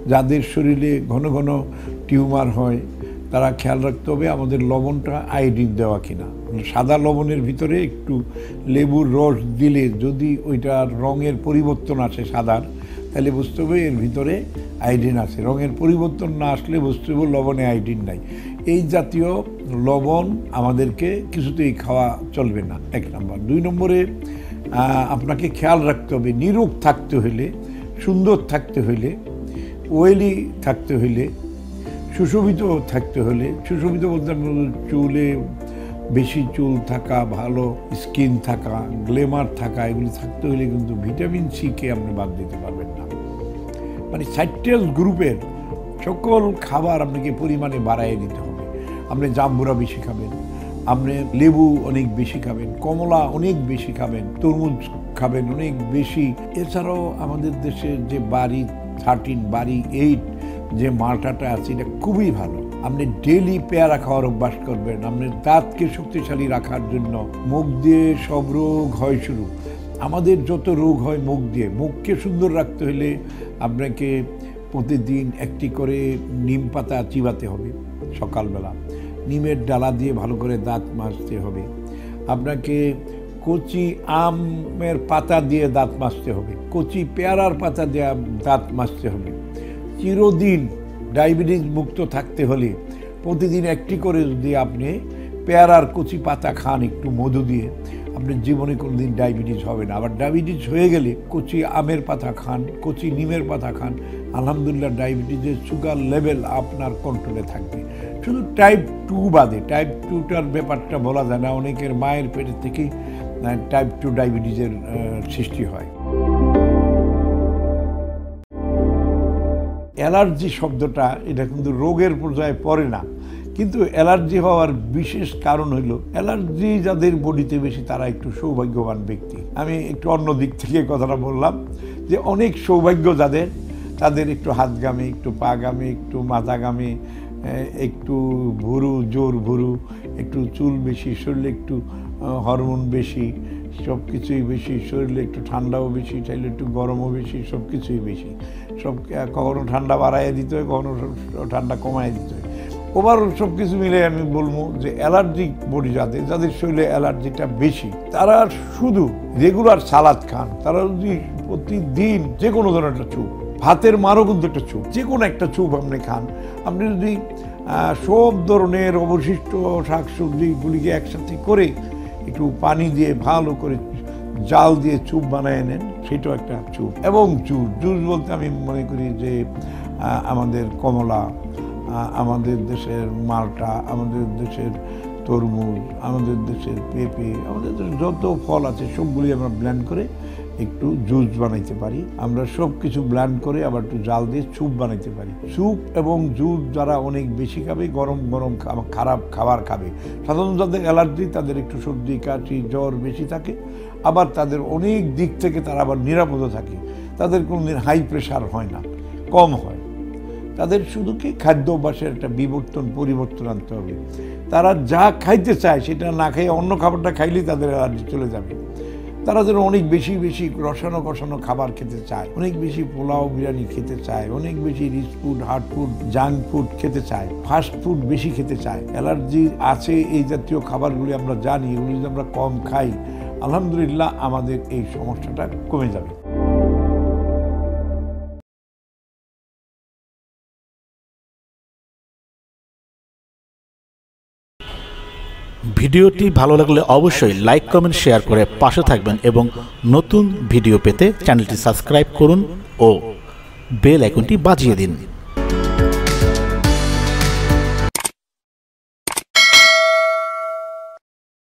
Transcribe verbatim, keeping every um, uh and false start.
যাদের শরীরে ঘন ঘন টিউমার হয় তারা খেয়াল রাখতে হবে আমাদের লবণটা আয়োডিন দেওয়া কিনা। সাদা লবণের ভিতরে একটু লেবুর রস দিলে যদি ওইটার রঙের পরিবর্তন আসে সাদার, তাহলে বুঝতে হবে এর ভিতরে আয়োডিন আছে। রঙের পরিবর্তন না আসলে বুঝতে হবে লবণে আয়োডিন নাই। এই জাতীয় লবণ আমাদেরকে কিছুতেই খাওয়া চলবে না, এক নম্বর। দুই নম্বরে আপনাকে খেয়াল রাখতে হবে নিরোগ থাকতে হলে, সুন্দর থাকতে হলে, ওয়েলি থাকতে হলে, সুশোভিত থাকতে হলে, সুশোভিত বলতে চুলে বেশি চুল থাকা, ভালো স্কিন থাকা, গ্লেমার থাকা, এগুলি থাকতে হলে কিন্তু ভিটামিন সি কে আপনি বাদ দিতে পারবেন না। মানে সাইট্রাস গ্রুপের সকল খাবার আপনাকে পরিমাণে বাড়াইয়ে দিতে হবে। আপনি জাম্বুরা বেশি খাবেন, আপনি লেবু অনেক বেশি খাবেন, কমলা অনেক বেশি খাবেন, তরমুজ খাবেন অনেক বেশি। এছাড়াও আমাদের দেশের যে বাড়ি থার্টিন বাড়ি এইট যে মালটাটা আছে এটা খুবই ভালো। আপনি ডেইলি পেয়ারা খাওয়ার অভ্যাস করবেন। আপনার দাঁতকে শক্তিশালী রাখার জন্য, মুখ দিয়ে সব রোগ হয় শুরু, আমাদের যত রোগ হয় মুখ দিয়ে, মুখকে সুন্দর রাখতে হলে আপনাকে প্রতিদিন একটি করে নিম পাতা চিবাতে হবে সকালবেলা, নিমের ডালা দিয়ে ভালো করে দাঁত মাজতে হবে। আপনাকে কচি আমের পাতা দিয়ে দাঁত মাজতে হবে, কচি পেয়ারার পাতা দিয়ে দাঁত মাজতে হবে। চিরদিন ডায়াবেটিস মুক্ত থাকতে হলে প্রতিদিন একটি করে যদি আপনি পেয়ারার কচি পাতা খান একটু মধু দিয়ে, আপনার জীবনে কোনো দিন ডায়াবেটিস হবে না। আবার ডায়াবেটিস হয়ে গেলে কচি আমের পাতা খান, কচি নিমের পাতা খান, আলহামদুলিল্লাহ ডায়াবেটিসের সুগার লেভেল আপনার কন্ট্রোলে থাকবে। শুধু টাইপ টু বাদে, টাইপ টুটার ব্যাপারটা বলা যায় না, অনেকের মায়ের পেটের থেকেই টাইপ টু ডায়াবেটিসের সৃষ্টি হয়। অ্যালার্জি শব্দটা এটা কিন্তু রোগের পর্যায়ে পড়ে না, কিন্তু অ্যালার্জি হওয়ার বিশেষ কারণ হইল অ্যালার্জি যাদের বডিতে বেশি তারা একটু সৌভাগ্যবান ব্যক্তি। আমি একটু অন্য দিক থেকে কথাটা বললাম যে অনেক সৌভাগ্য যাদের, তাদের একটু হাত গামে, একটু পা গামে, একটু মাথা গামে, একটু ভুরু, জোর ভুরু, একটু চুল বেশি, শরীরে একটু হরমোন বেশি, সব কিছুই বেশি, শরীরে একটু ঠান্ডাও বেশি, চাইলে একটু গরমও বেশি, সব কিছুই বেশি। সব কখনো ঠান্ডা বাড়াইয়া দিতে হয়, কখনো ঠান্ডা কমাইয়া দিতে হয়। ওভারঅল সব কিছু মিলে আমি বলবো যে অ্যালার্জিক বডি যাদের, যাদের শরীরে অ্যালার্জিটা বেশি, তারা শুধু রেগুলার সালাদ খান। তারা যদি প্রতিদিন যে কোনো ধরনের একটা চুপ, ভাতের মারও কিন্তু একটা চুপ, যে কোনো একটা চুপ আপনি খান। আপনি যদি সব ধরনের অবশিষ্ট শাকসবজিগুলিকে একসাথে করে একটু পানি দিয়ে ভালো করে জাল দিয়ে চুপ বানায় নেন, সেটাও একটা চুপ। এবং জুস, জুস বলতে আমি মনে করি যে আমাদের কমলা, আমাদের দেশের মালটা, আমাদের দেশের তরমুজ, আমাদের দেশের পেঁপে, আমাদের দেশের যত ফল আছে সবগুলি আমরা ব্লেন্ড করে একটু জুস বানাইতে পারি। আমরা সব কিছু ব্লেন্ড করে আবার একটু জাল দিয়ে স্যুপ বানাইতে পারি। স্যুপ এবং জুস যারা অনেক বেশি খাবে, গরম গরম খারাপ খাবার খাবে, সাধারণত যাদের অ্যালার্জি তাদের একটু সর্দি কাশি জ্বর বেশি থাকে, আবার তাদের অনেক দিক থেকে তারা আবার নিরাপদও থাকে, তাদের কোনোদিন হাই প্রেশার হয় না, কম হয়। তাদের শুধু কি খাদ্য অভ্যাসের একটা বিবর্তন পরিবর্তন আনতে হবে। তারা যা খাইতে চায় সেটা না খাইয়ে অন্য খাবারটা খাইলেই তাদের অ্যালার্জি চলে যাবে। তারা যেন অনেক বেশি বেশি রসানো কষানো খাবার খেতে চায়, অনেক বেশি পোলাও বিরিয়ানি খেতে চায়, অনেক বেশি rich food, hard food, junk food খেতে চায়, ফাস্ট ফুড বেশি খেতে চায়। অ্যালার্জি আছে এই জাতীয় খাবারগুলি আমরা জানি, এগুলি যদি আমরা কম খাই আলহামদুলিল্লাহ আমাদের এই সমস্যাটা কমে যাবে। ভিডিওটি ভালো লাগলে অবশ্যই লাইক, কমেন্ট, শেয়ার করে পাশে থাকবেন এবং নতুন ভিডিও পেতে চ্যানেলটি সাবস্ক্রাইব করুন ও বেল আইকনটি বাজিয়ে দিন।